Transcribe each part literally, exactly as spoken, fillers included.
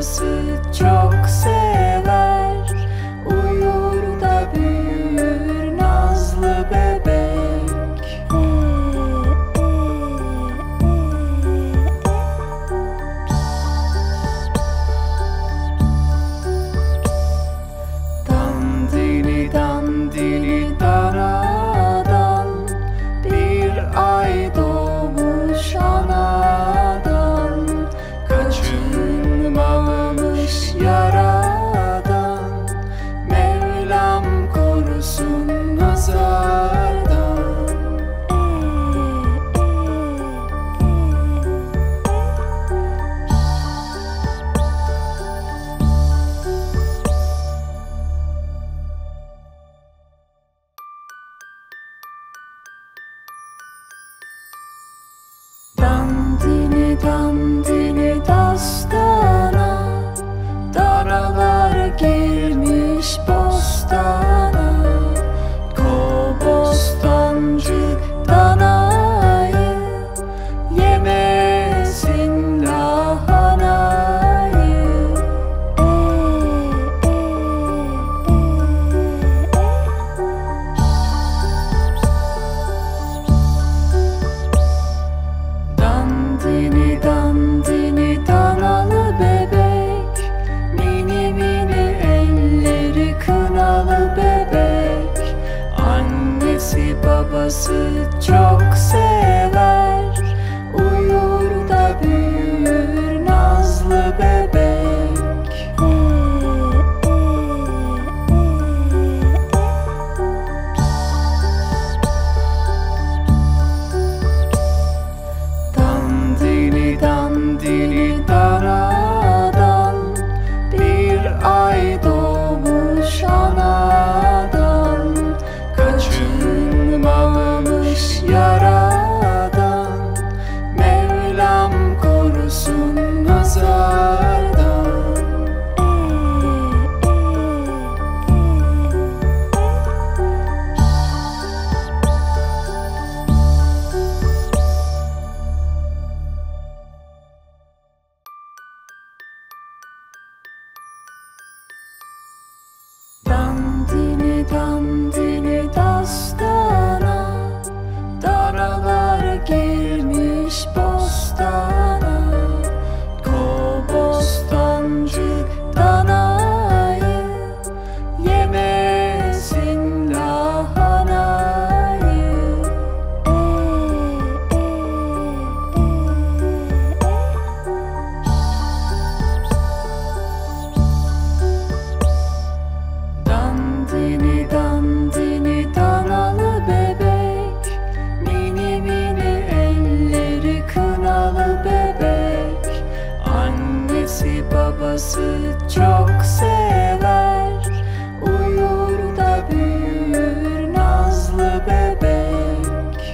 babası çok sever. Uyur da büyür nazlı bebek. Dandini dandini daradan bir ay doğmuş anadan. Kaçınmamış yaradan, Mevlam korusun nazardan. Dandini dandini dastana, daralar girmiş bostana. Kobostancı danayı, yemesin lahanayı. Dandini dandini danalı bebek, mini mini elleri kınalı bebek. Annesi babası çok sever. Uyur da büyür nazlı bebek. Dandini dandini daradan bir ay doğmuş anadan. Kaçınmamış yaradan, Mevlam korusun nazardan. Dandini dandini dastana, daralar girmiş bostana. Kobostancı danayı, yemesin lahanayı. Dandini dandini danalı bebek, mini mini elleri kınalı bebek. Annesi babası çok sever. Uyur da büyür nazlı bebek.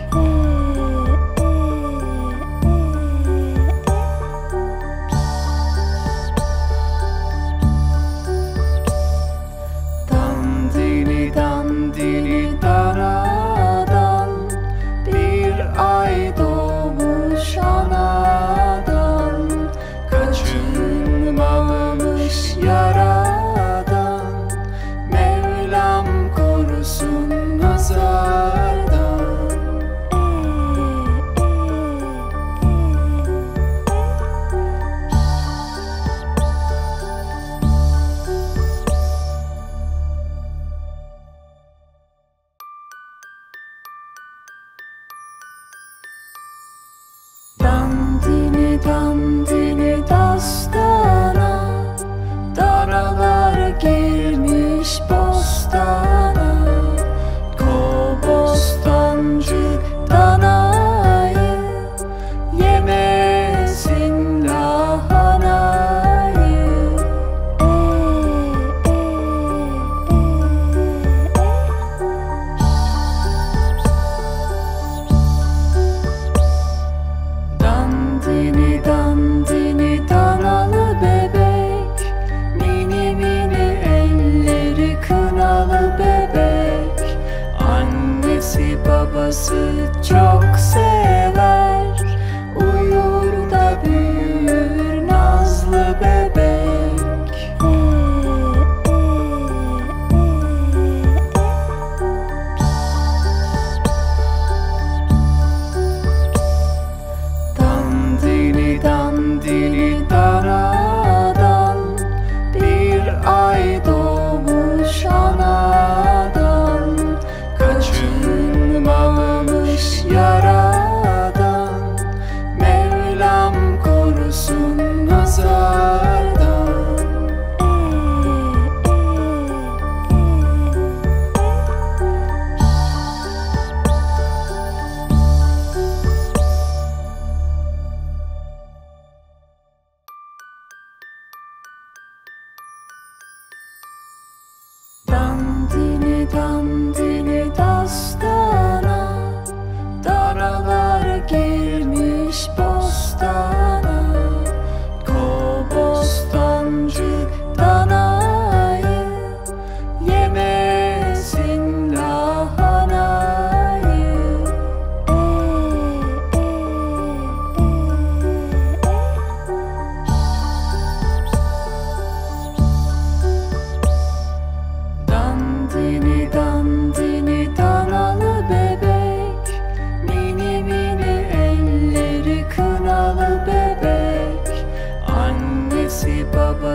Dandini dandini daradan bir ay doğmuş anadan. Kaçınmamış yaradan,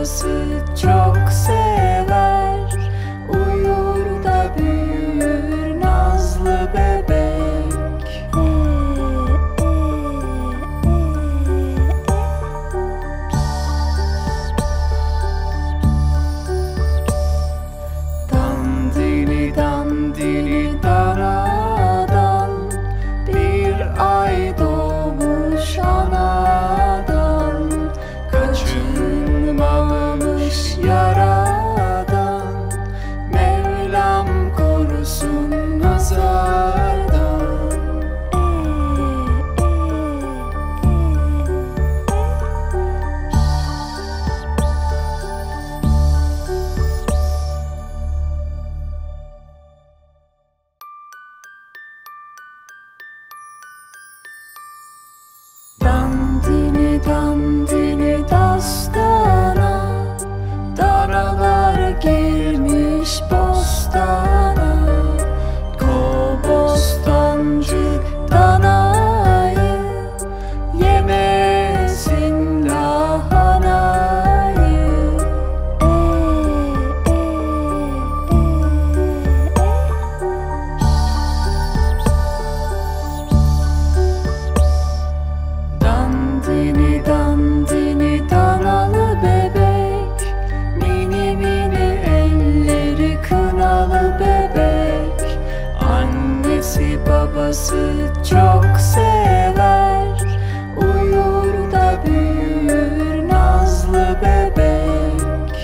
babası çok sever. Uyur da büyür nazlı bebek. Dandini dandini daradan bir ay doğmuş anadan. Kaçınmamış yaradan, Mevlam korusun nazardan. Dandini dandini dastana, daralar girmiş bostana. Kobostancı danayı, yemesin lahanayı. Dandini dandini danalı bebek, mini mini elleri kınalı bebek. Annesi babası çok sever. Uyur da büyür nazlı bebek.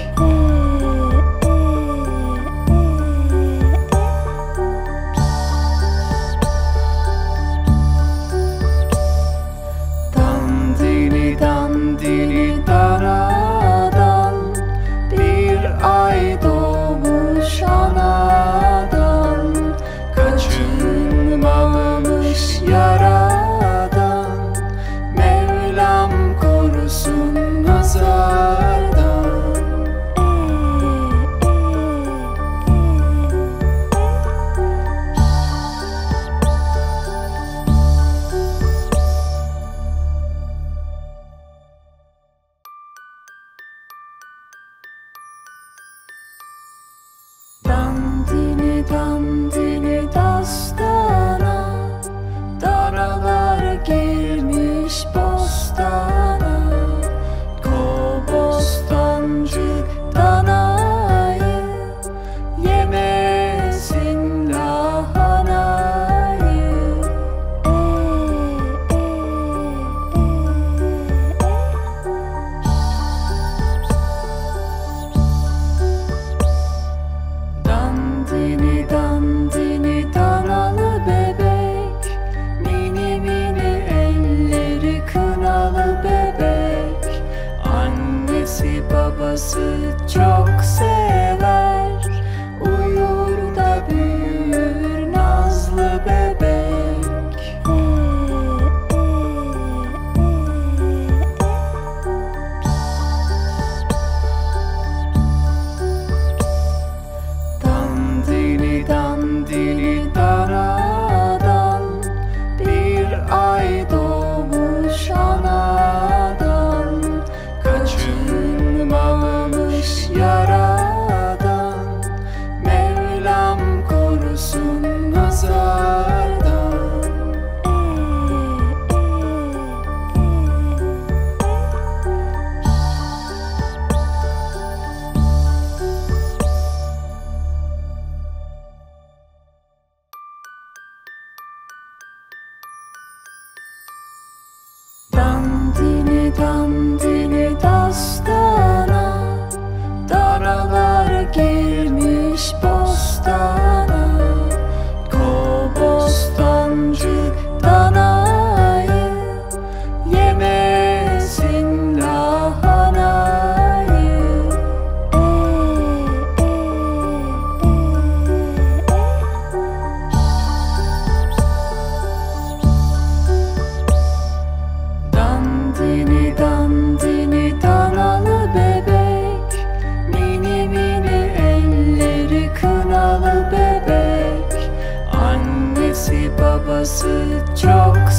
Dandini dandini daradan bir ay doğmuş anadan. Kaçınmamış yaradan, Mevlam korusun nazardan. Dandini dandini dastana, daralar girmiş bostana. Kobostancı danayı, yemesin lahanayı. Dandini dandini danalı bebek, mini mini elleri kınalı bebek. Annesi babası çok sever. Uyur da büyür nazlı bebek. Dandini dandini daradan bir ay doğmuş anadan. Kaçınmamış yaradan, Mevlam korusun nazardan. Dandini dandini dastana, daralar girmiş bostana. Kobostancı danayı, yemesin lahanayı. Dandini dandini danalı bebek, mini mini elleri kınalı bebek. Annesi babası çok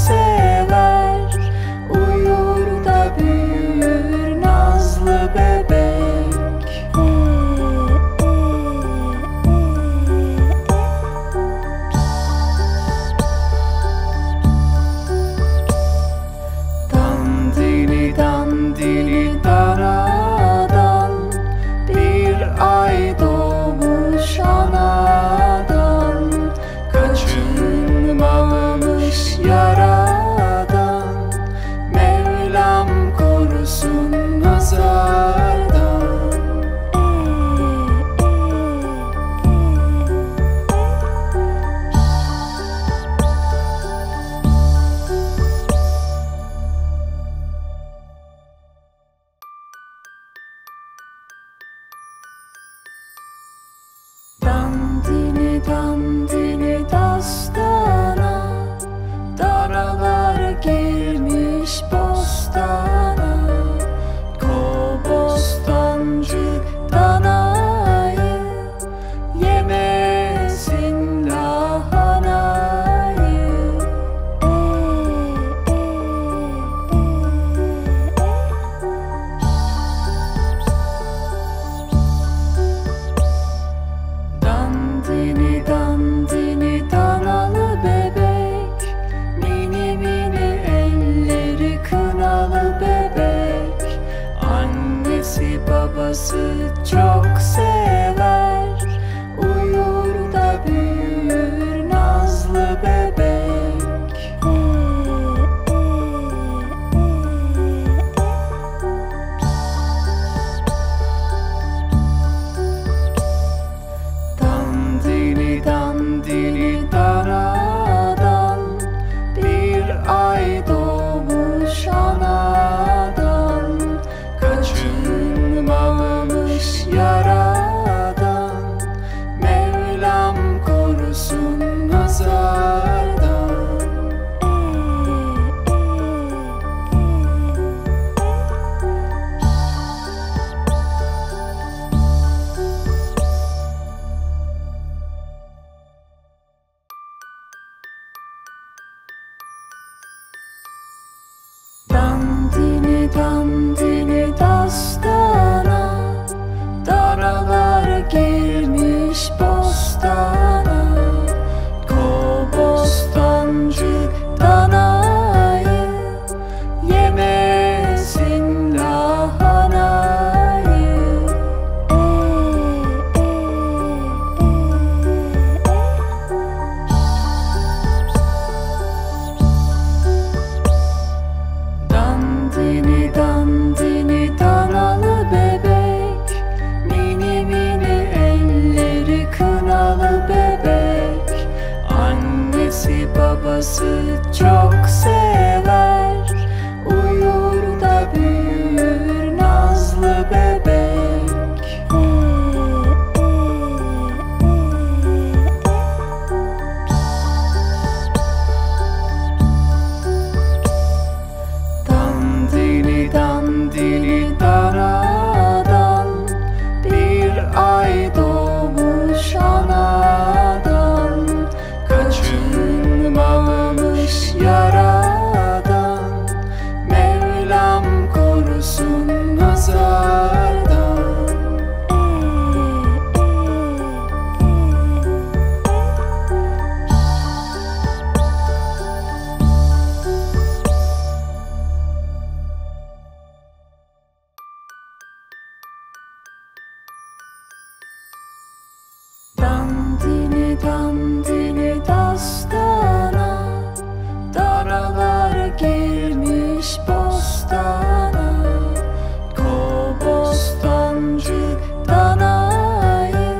sever. Uyur da büyür nazlı bebek. babası çok sever. Uyur da büyür nazlı bebek. Dandini dandini danadan bir ay doğmuş anadan. Kaçınmamış yaradan, Mevlam korusun nazardan. Dandini dandini dastana, daralar girmiş bostana. Kobostancı danayı, yemesin lahanayı. Dandini dandini danalı bebek, mini mini elleri kınalı bebek. Annesi babası çok sever. Uyur da büyür nazlı bebek. Dandini dandini danadan bir ay doğmuş anadan. Kaçınmamış yaradan, Mevlam korusun nazardan. Dandini dandini dastana, daralar girmiş bostana. Kobostancı danayı,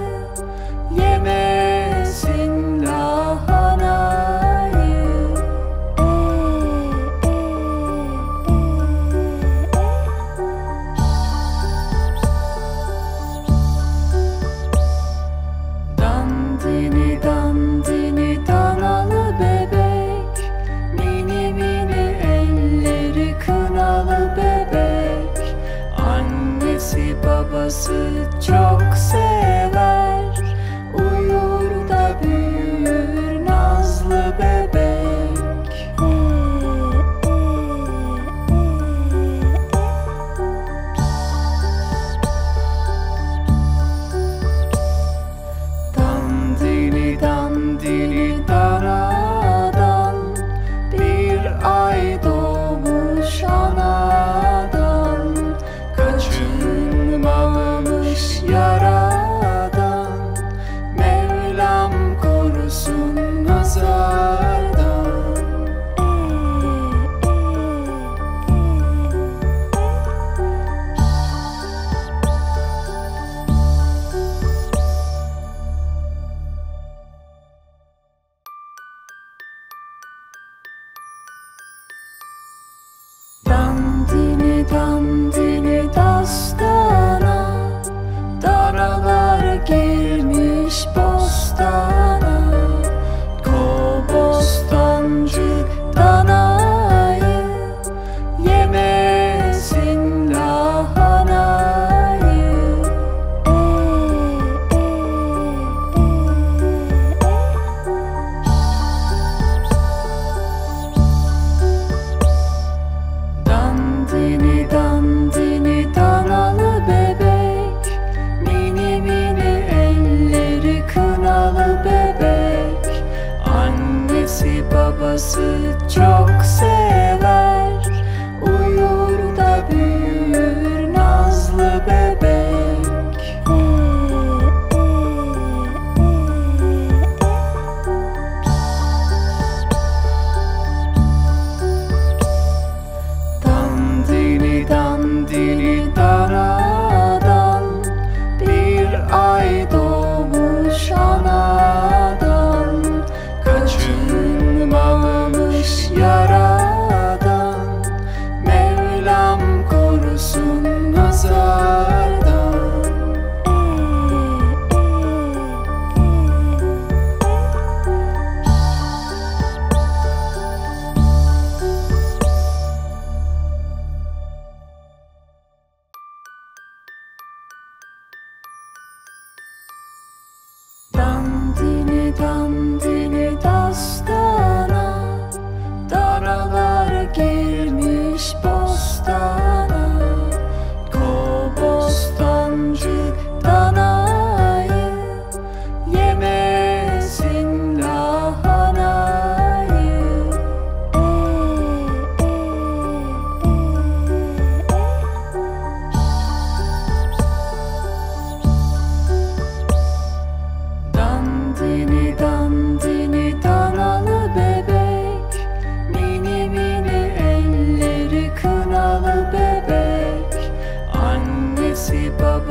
yemesin lahanayı. Dandini dandini danalı bebek, mini mini elleri kınalı bebek. Annesi babası çok sever. Uyur da büyür nazlı bebek. Dandini dandini danadan bir ay doğmuş anadan. Kaçınmamış yaradan,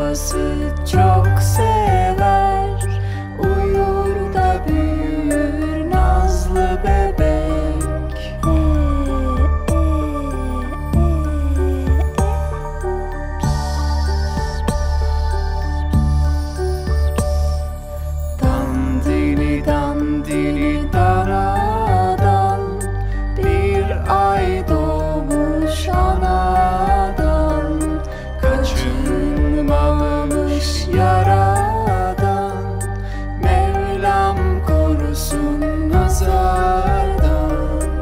babası çok sever. Uyur da büyür nazlı bebek. Dandini dandini daradan bir ay doğmuş anadan. Kaçınmamış yaradan, Mevlam korusun nazardan.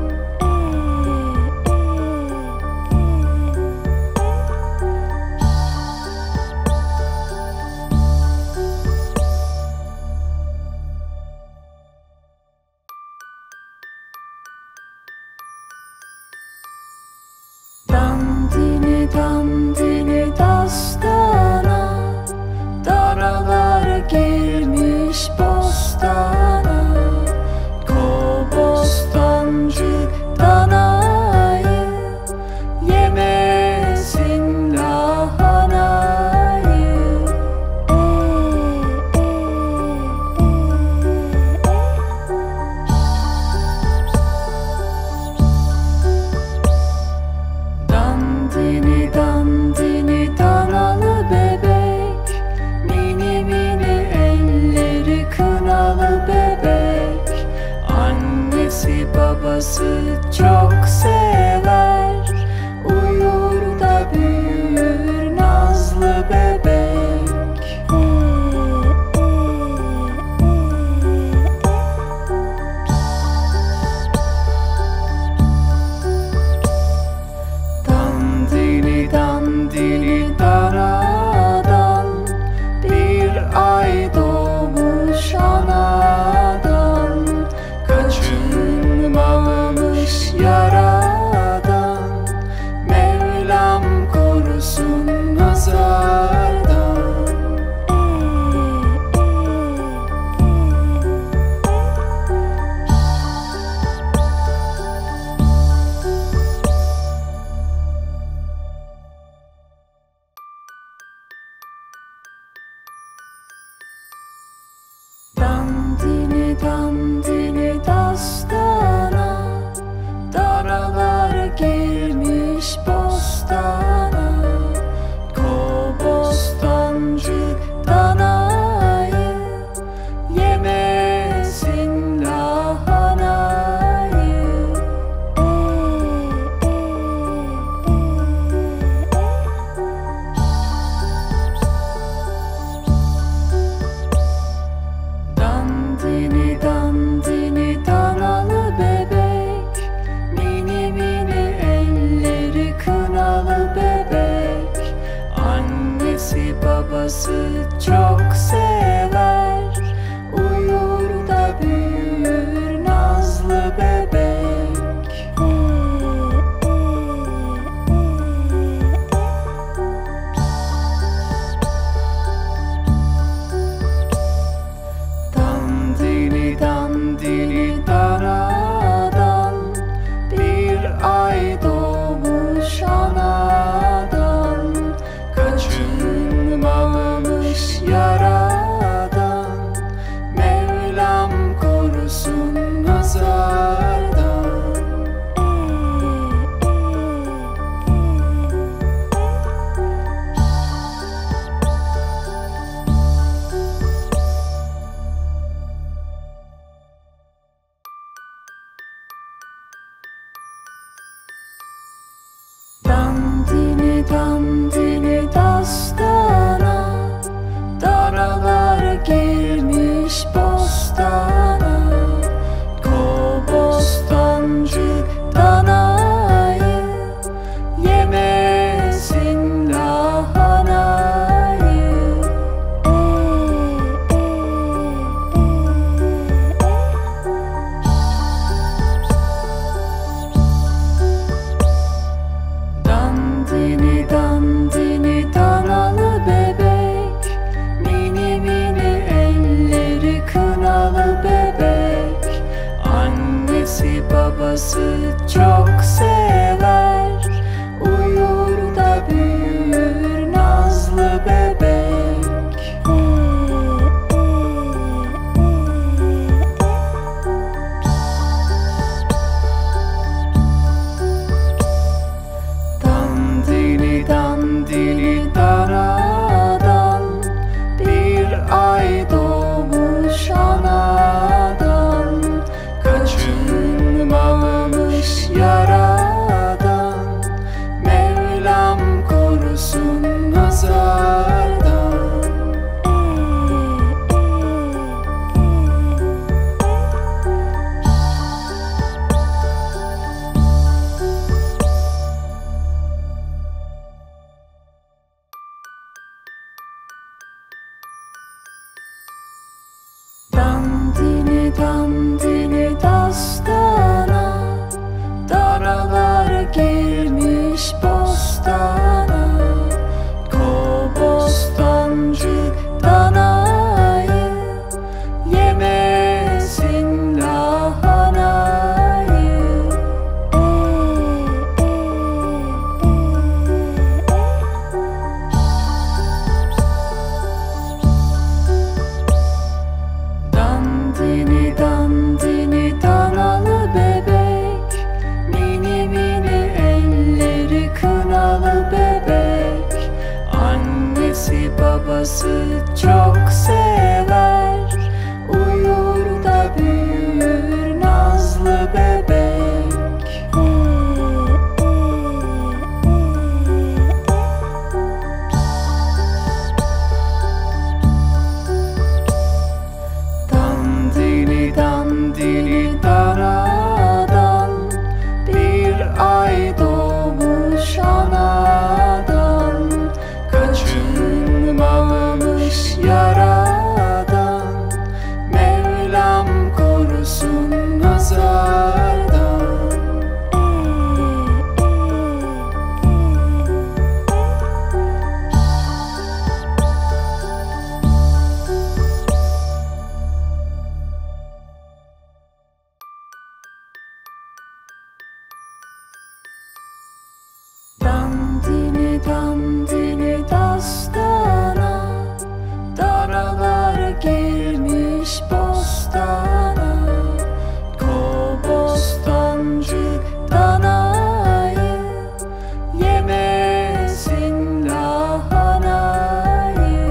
Dandini dandini dastana, daralar girmiş bostana. Kobostancı danayı, yemesin lahanayı. Dandini dandini danalı bebek, mini mini elleri kınalı bebek. Annesi babası çok sever. Uyur da büyür nazlı bebek. Dandini dandini daradan bir ay doğmuş anadan. Kaçınmamış yaradan, Mevlam korusun nazardan. Dandini dandini dastana, daralar girmiş bostana. Kobostancı danayı, yemesin lahanayı. Dandini dandini danalı bebek, mini mini elleri kınalı bebek. Annesi babası çok sever. Uyur da büyür nazlı bebek. Dandini dandini daradan bir ay doğmuş anadan. Kaçınmamış yaradan, Mevlam korusun nazardan. Dandini dandini dastana, daralar girmiş bostana. Kobostancı danayı, yemesin lahanayı. Dandini dandini danalı bebek, mini mini elleri kınalı bebek. Annesi babası çok sever. Uyur da büyür nazlı bebek. Daralar girmiş bostana, kobostancı danayı yemesin lahanayı. Dandini dandini danalı bebek, mini mini elleri kınalı bebek. Annesi babası çok sever, uyur da büyür nazlı bebek. Dandini dandini danadan bir ay doğmuş anadan, kaçınmamış yaradan, Mevlam korusun nazardan. Dandini dandini dastana, daralar girmiş bostana, kobostancı danayı yemesin lahanayı.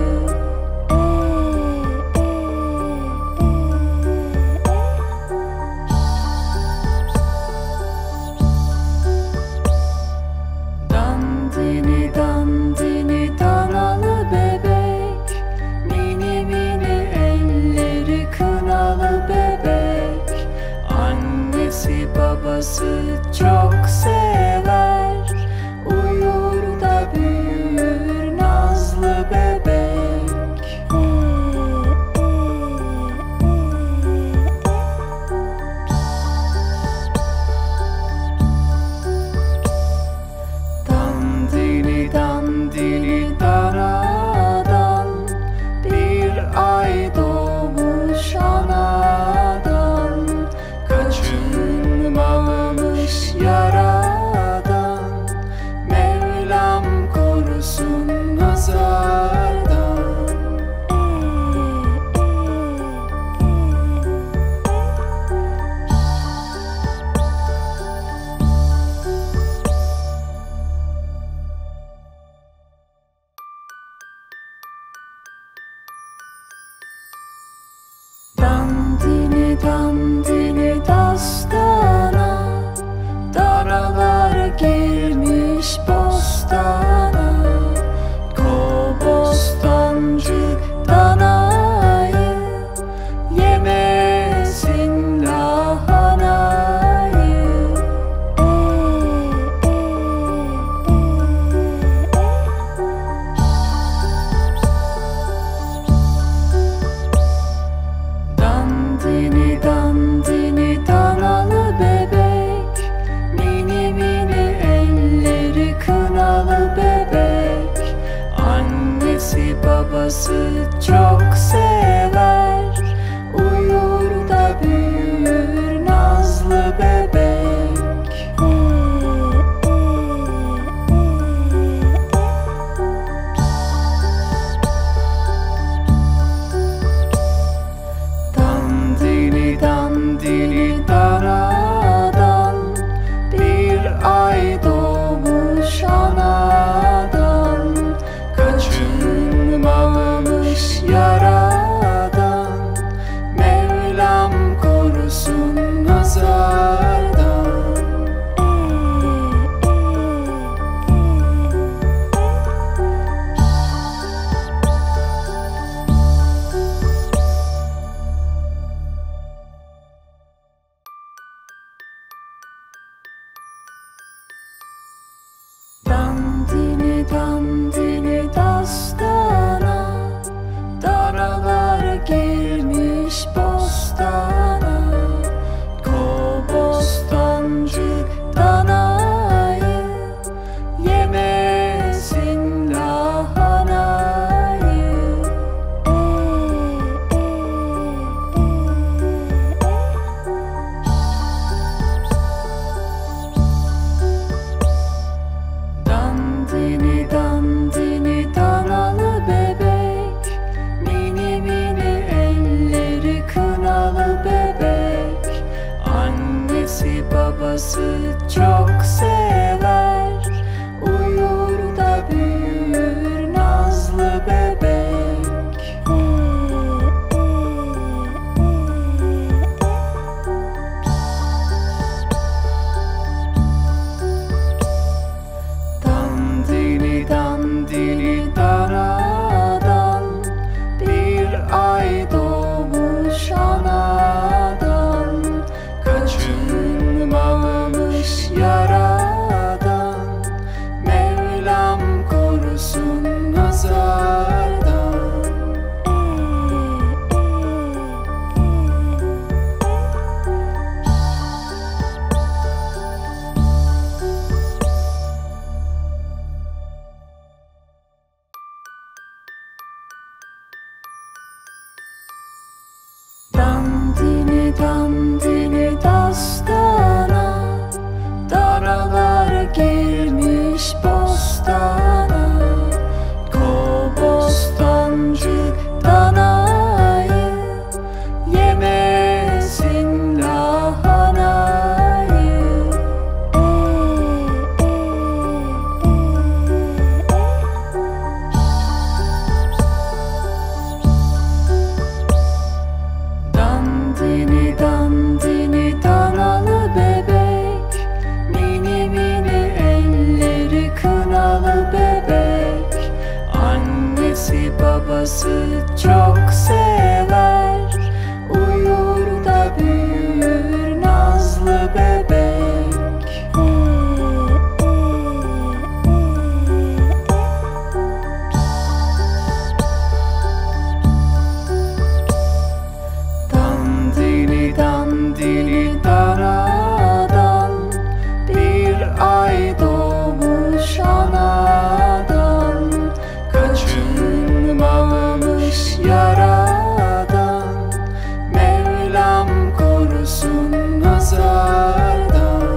Dandini dandini danalı bebek, mini mini elleri kınalı bebek. Annesi babası çok sever, uyur da büyür nazlı bebek. Dandini dandini danadan bir ay doğmuş anadan, kaçınmamış yaradan, Mevlam korusun nazardan. Dandini dandini dastana, daralar girmiş bostana, kobostancı danayı yemesin lahanayı. Dandini dandini danalı bebek, mini mini elleri kınalı bebek. Annesi babası çok sever, uyur da büyür nazlı bebek. Dandini dandini danadan bir ay doğmuş anadan, kaçınmamış yaradan, babası çok sever. Uyur da büyür nazlı bebek. Dandini dandini daradan bir ay doğmuş anadan. Kaçınmamış yaradan, Mevlam korusun nazardan.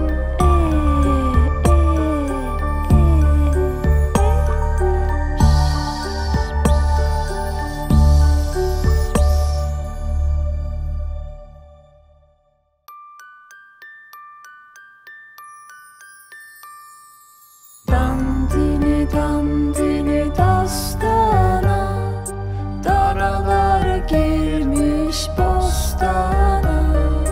Dandini dandini dastana, daralar girmiş bostana.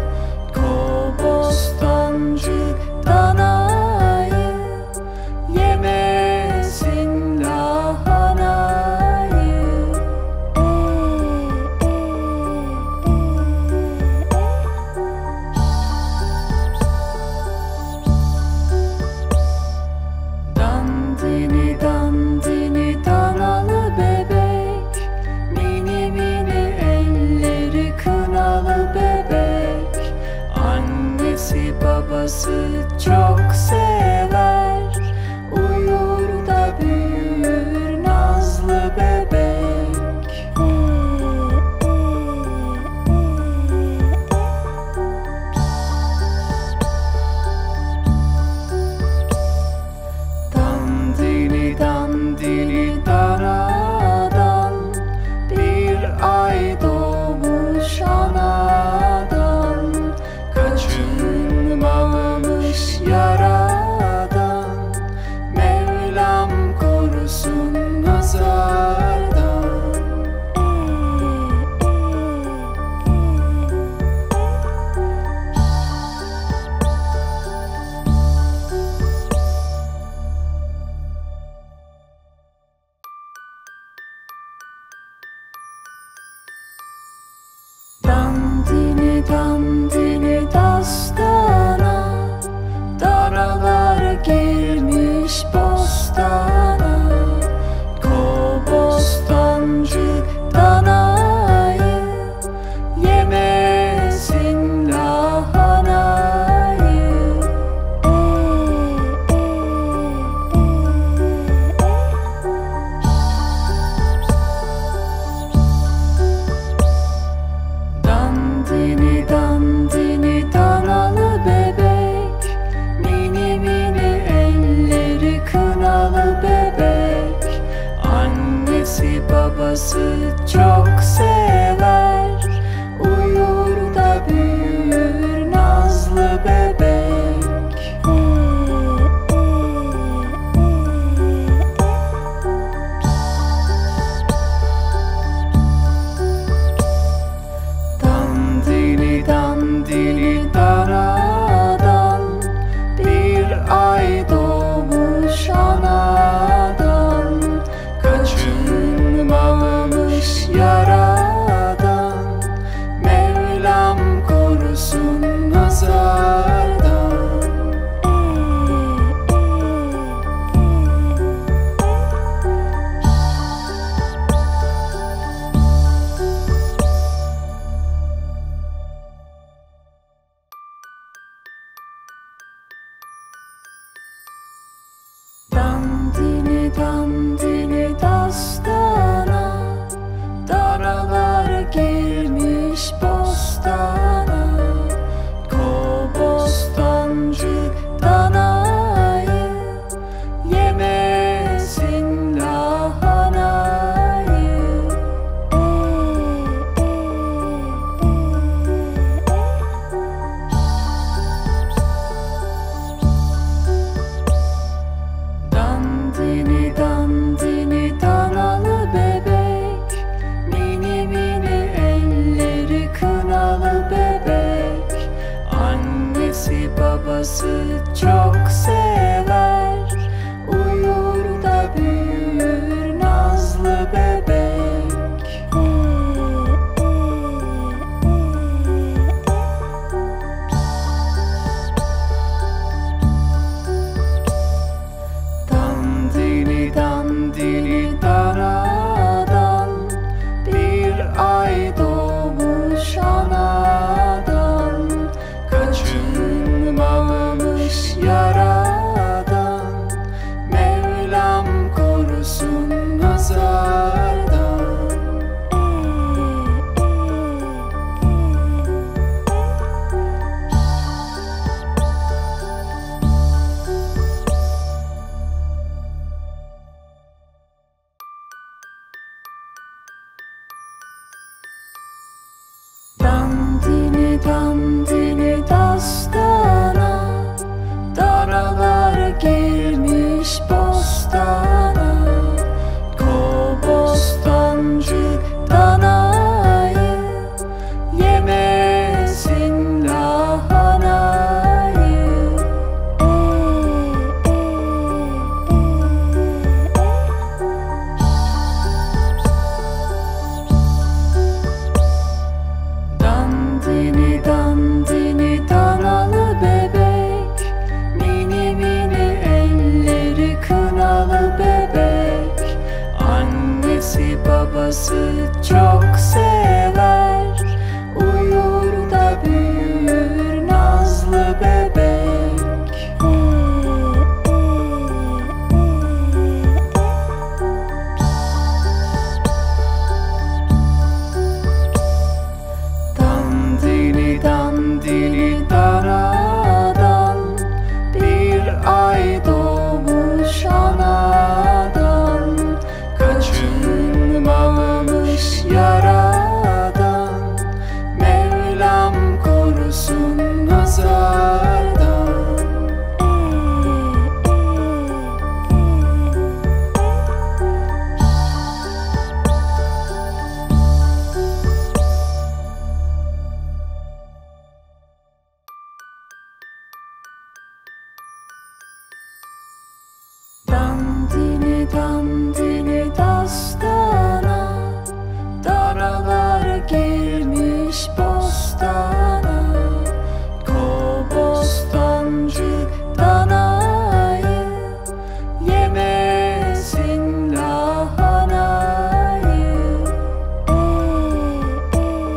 Kobostancı danayı, yemesin lahanayı. Dandini dandini danalı bebek, mini mini elleri kınalı bebek. Annesi babası çok sever. Uyur da büyür nazlı bebek. Dandini dandini daradan bir ay doğmuş anadan. Kaçınmamış yaradan, Mevlam korusun nazardan. Dandini dandini dastana, daralar girmiş bostana. Kobostancı danayı, yemesin lahanayı. Dandini dandini danalı bebek, mini mini elleri kınalı bebek. Annesi babası çok sever. Uyur da büyür nazlı bebek. Dandini dandini daradan bir ay doğmuş anadan. Kaçınmamış yaradan, Daralar girmiş bostana, kobostancı danayı, yemesin lahanayı. E, e, e, e. Dandini dandini danalı bebek, mini mini elleri kınalı bebek. Annesi babası çok sever, uyur da büyür nazlı bebek. E, e, e, e. Dandini dandini danadan, bir ay doğmuş anadan. Kaçınmamış yaradan, Mevlam korusun nazardan. E, Dandini dandini dastana, daralar girmiş bostana, kobostancı danayı, yemesin lahanayı. E, e,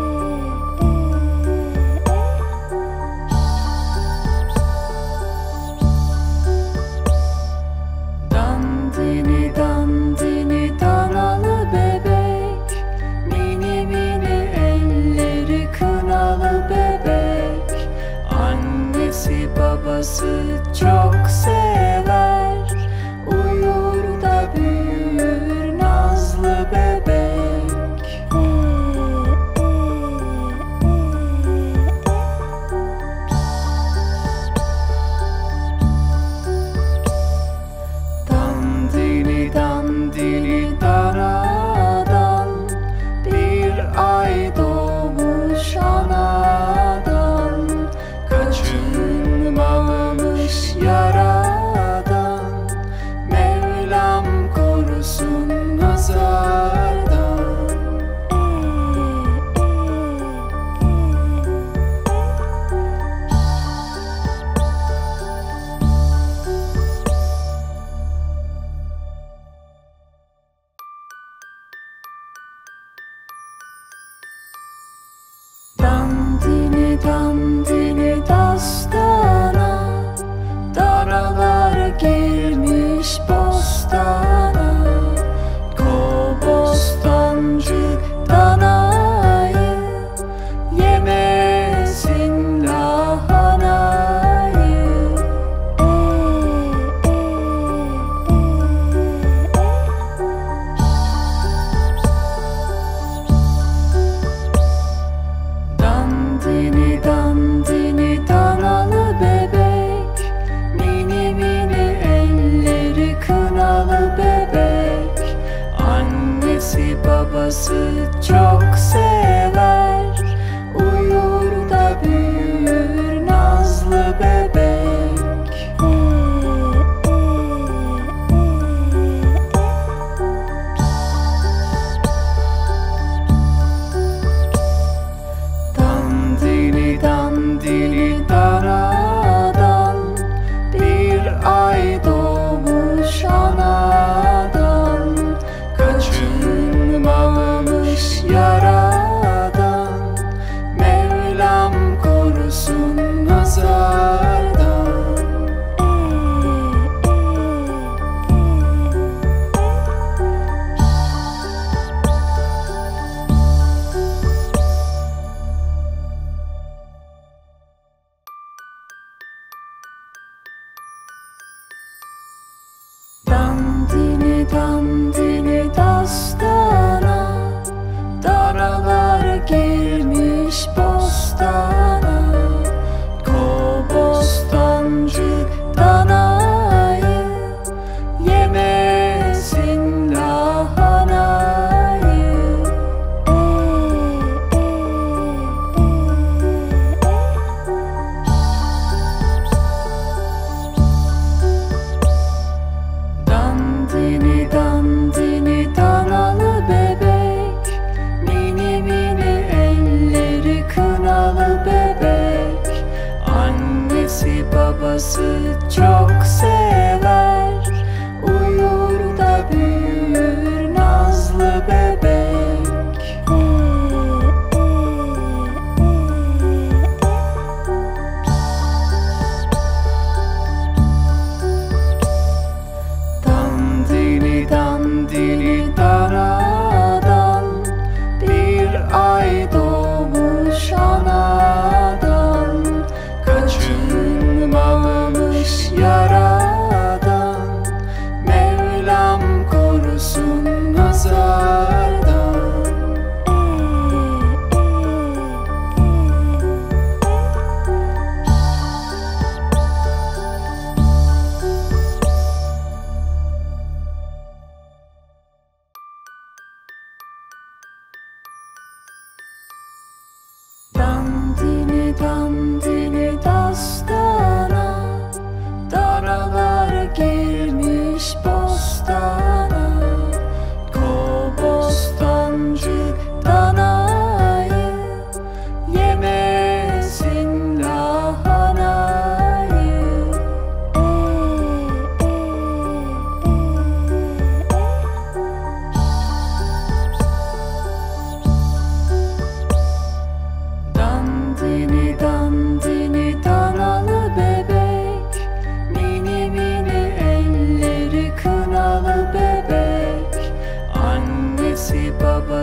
e, e. Dandini dandini danalı bebek, mini mini elleri kınalı bebek. Annesi babası çok sever, uyur da büyür nazlı bebek. E, e, e, e. Dandini dandini danadan, bir ay doğmuş anadan. Kaçınmamış yaradan, Mevlam korusun nazardan. E, Dandini dandini dastana, daralar girmiş bostana, kobostancı danayı, yemesin lahanayı. E, e, e, e. Dandini dandini danalı bebek, mini mini elleri kınalı bebek. Annesi babası çok sever, uyur da büyür nazlı bebek. E, e, e, e. Dandini dandini danadan, bir ay doğmuş anadan. Kaçınmamış yaradan,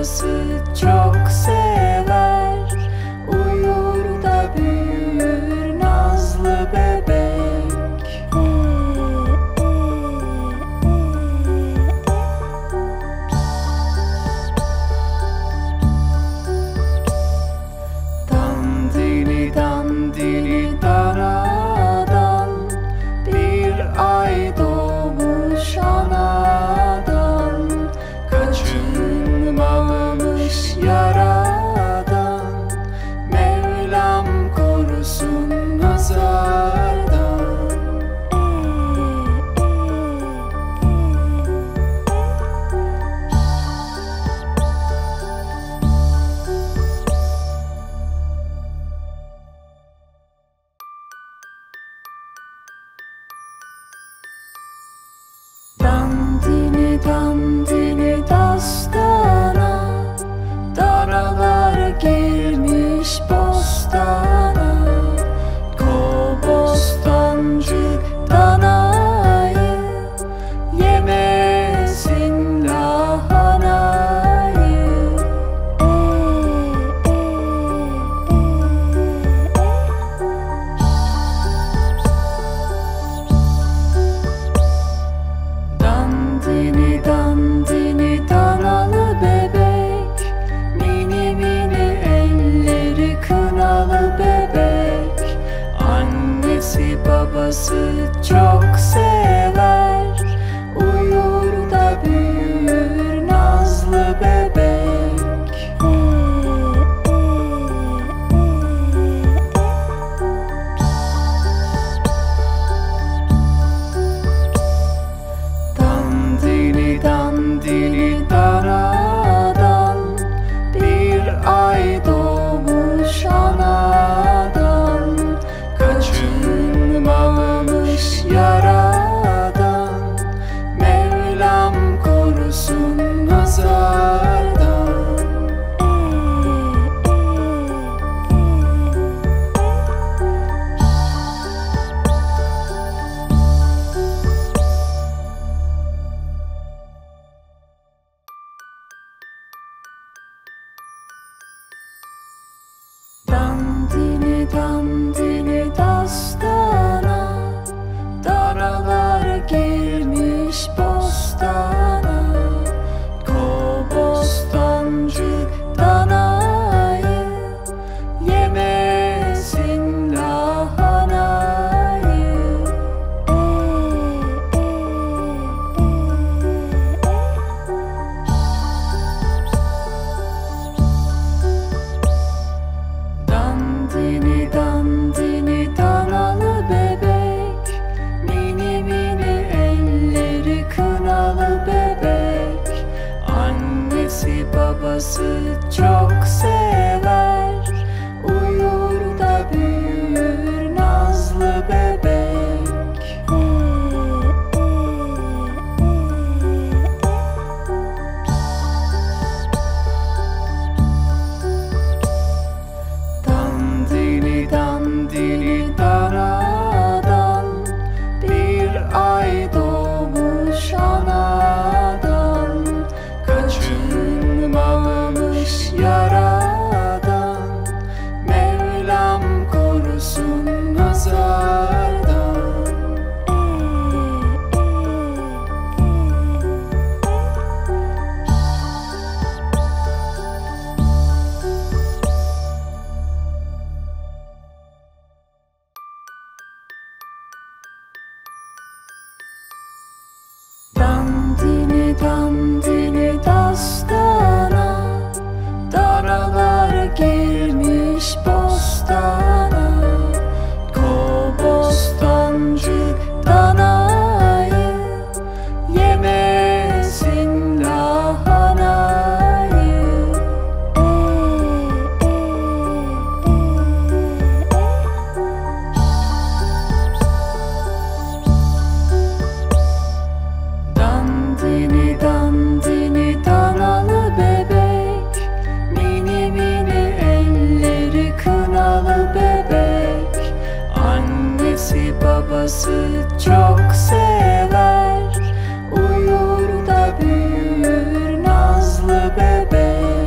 babası çok sever. Uyur da büyür nazlı bebek. Dandini dandini daradan bir ay doğmuş anadan. Kaçınmamış yaradan, Mevlam korusun nazardan. Dandini dandini dastana, daralar girmiş bostana. Kobostancı danayı, yemesin lahanayı. Dandini dandini danalı bebek, mini mini elleri kınalı bebek. Annesi babası çok sever. Uyur da büyür nazlı bebek. Dandini dandini daradan bir ay doğmuş anadan. Kaçınmamış yaradan, Mevlam korusun nazardan. Dandini dandini dastana, daralar girmiş bostana. Kobostancı danayı, yemesin lahanayı. Dandini dandini danalı bebek, mini mini elleri kınalı bebek. Annesi babası çok sever. Uyur da büyür nazlı bebek. Dandini dandini daradan bir ay doğmuş anadan. Kaçınmamış yaradan, Mevlam korusun nazardan. Dandini dandini dastana, daralar girmiş bostana. Kobostancı danayı, yemesin lahanayı. Dandini dandini danalı bebek, mini mini elleri kınalı bebek. Annesi babası çok sever. Uyur da büyür nazlı bebek.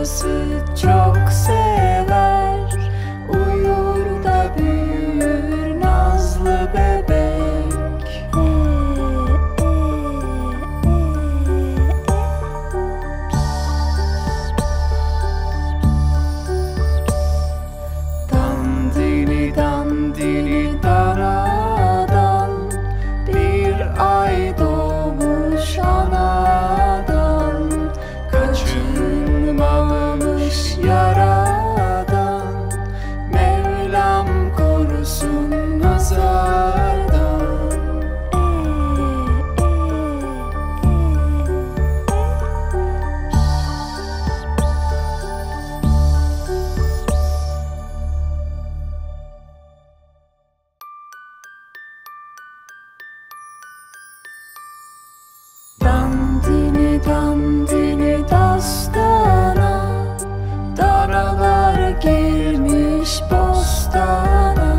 babası çok sever. Uyur da büyür nazlı bebek. Dandini dandini danadan bir ay doğmuş anadan. Kaçınmamış yaradan, Mevlam korusun nazardan. Dandini dandini dastana, daralar girmiş bostana.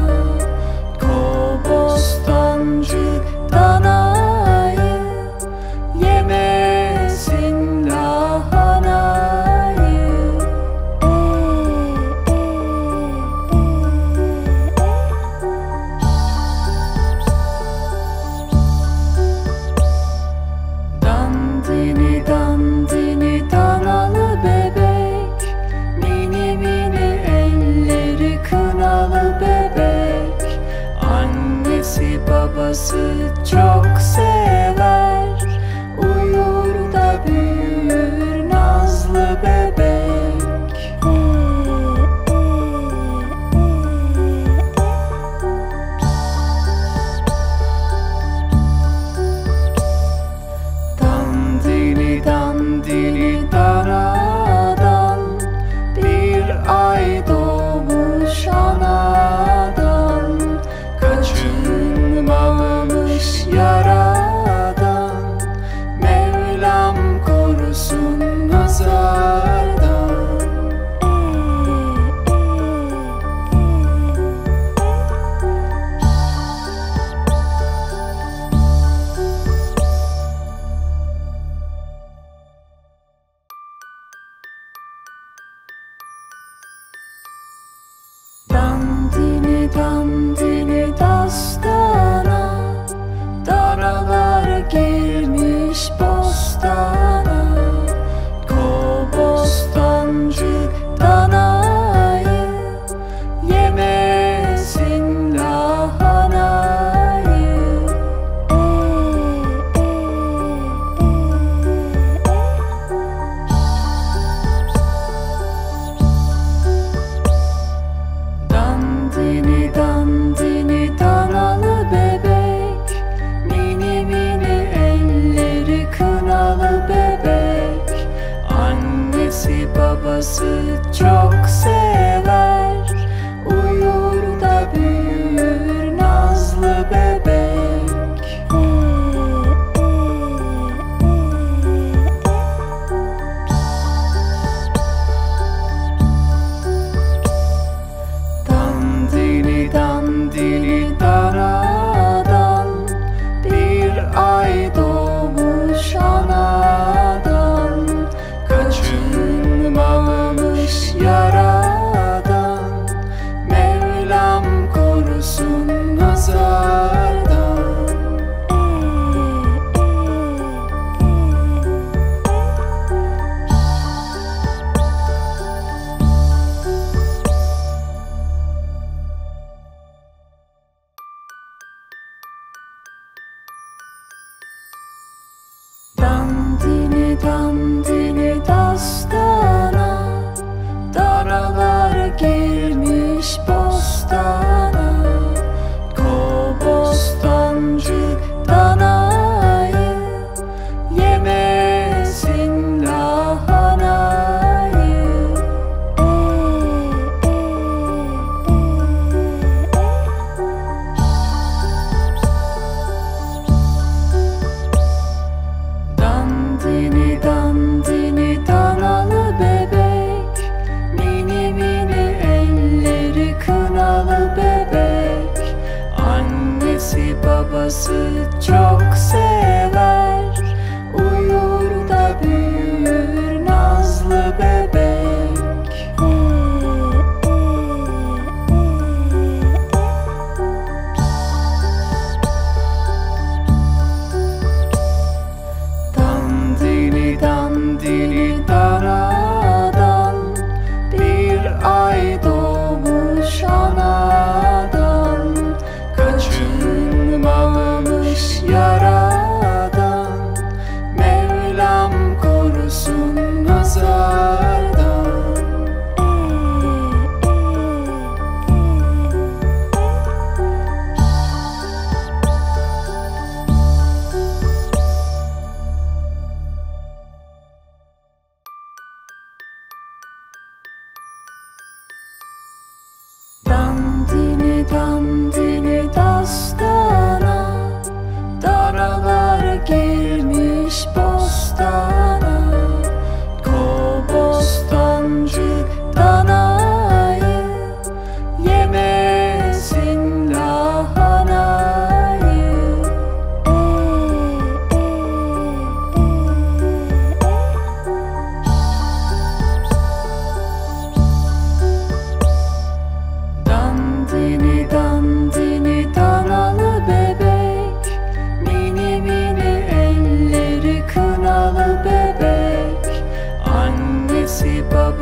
Kobostancı danayı, yemesin lahanayı. Dandini dandini danalı bebek, mini mini elleri kınalı bebek. Annesi babası çok sever. Uyur da büyür nazlı bebek. Dandini dandini danadan bir ay doğmuş anadan. Kaçınmamış yaradan, Mevlam korusun nazardan. Dandini dandini dastana, daralar girmiş bostana. Kobostancı danayı, yemesin lahanayı. Dandini dandini danalı bebek, mini mini elleri kınalı bebek. Annesi babası çok sever. Uyur da büyür nazlı bebek. Dandini dandini danadan bir ay doğmuş anadan. Kaçınmamış yaradan, Mevlam korusun nazardan. Dandini dandini dastana, daralar girmiş bostana. Kobostancı danayı, yemesin lahanayı. Dandini dandini danalı bebek, mini mini elleri kınalı bebek. Annesi babası çok sever. Uyur da büyür nazlı bebek.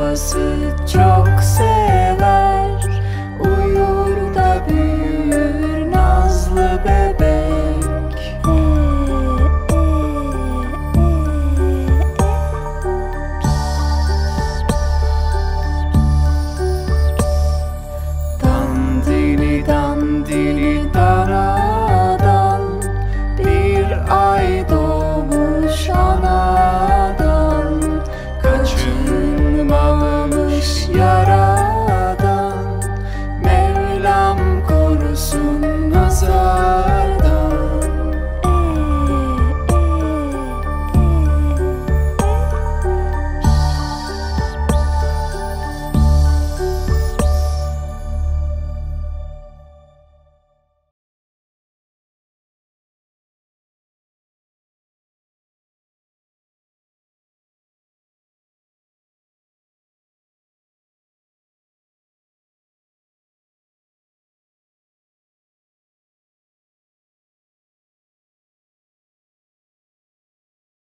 babası çok sever.